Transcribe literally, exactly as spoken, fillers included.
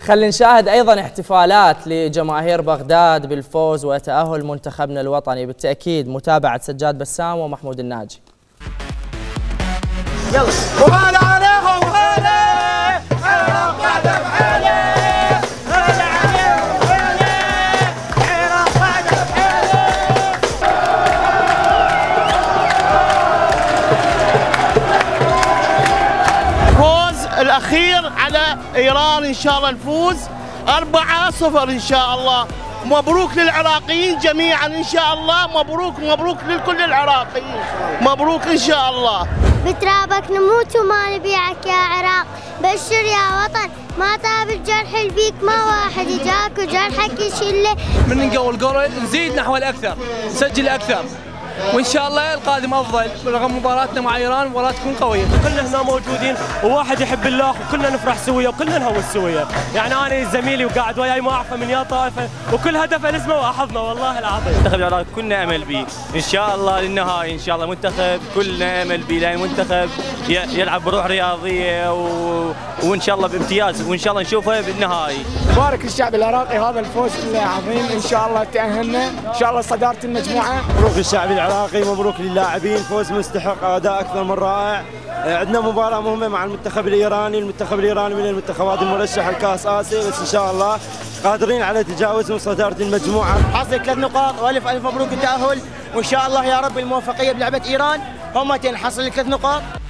خلينا نشاهد أيضا احتفالات لجماهير بغداد بالفوز وتأهل منتخبنا الوطني. بالتأكيد متابعة سجاد بسام ومحمود الناجي. يلا وهلا عليهم وهلا عراق بعد بحالي، هلا عليهم وهلا عراق بعد بحالي. فوز الأخير على إيران إن شاء الله، نفوز أربعة صفر إن شاء الله. مبروك للعراقيين جميعا إن شاء الله، مبروك مبروك لكل العراقيين، مبروك إن شاء الله. بترابك نموت وما نبيعك يا عراق، بشر يا وطن ما طاب الجرح البيك، ما واحد يجاك وجرحك يشله. من نقول الجول نزيد نحو الأكثر، نسجل أكثر، وإن شاء الله القادم أفضل رغم مباراتنا مع إيران مباراة تكون قوية. كلنا هنا موجودين وواحد يحب الله وكلنا نفرح سوية وكلنا نهوس سوية. يعني أنا زميلي وقاعد وياي ما أعرفه من يا طائفة وكل هدفه نزمة وأحظنا والله العظيم. منتخب العراق كلنا أمل به إن شاء الله للنهاية إن شاء الله. منتخب كلنا أمل به لأن منتخب يلعب بروح رياضية و... وإن شاء الله بامتياز وإن شاء الله نشوفه بالنهاية. بارك الشعب العراقي هذا الفوز العظيم، إن شاء الله تأهلنا إن شاء الله صدارة المجموعة. مبروك للشعب العراقي، مبروك للاعبين، فوز مستحق، أداء أكثر من رائع. عندنا مباراة مهمة مع المنتخب الإيراني، المنتخب الإيراني من المنتخبات المرشحة لكأس آسيا، بس إن شاء الله قادرين على تجاوز وصدارة المجموعة. حصل ثلاث نقاط والف الف مبروك التأهل، وإن شاء الله يا رب الموفقية بلعبة إيران، هم نحصل ثلاث نقاط.